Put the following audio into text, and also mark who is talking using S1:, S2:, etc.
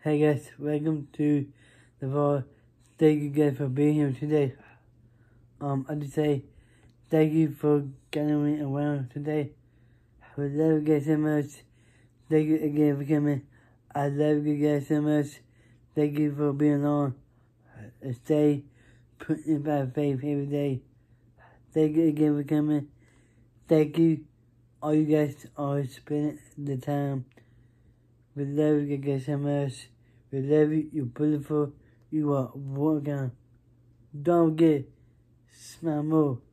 S1: Hey guys, welcome to the vlog. Thank you guys for being here today. I just say thank you for getting me around today. I love you guys so much. Thank you again for coming. I love you guys so much. Thank you for being on. Stay putting by faith every day. Thank you again for coming. Thank you. All you guys are spending the time. We love you guys so much. We love you. You're beautiful. You are welcome. Don't forget, smile more.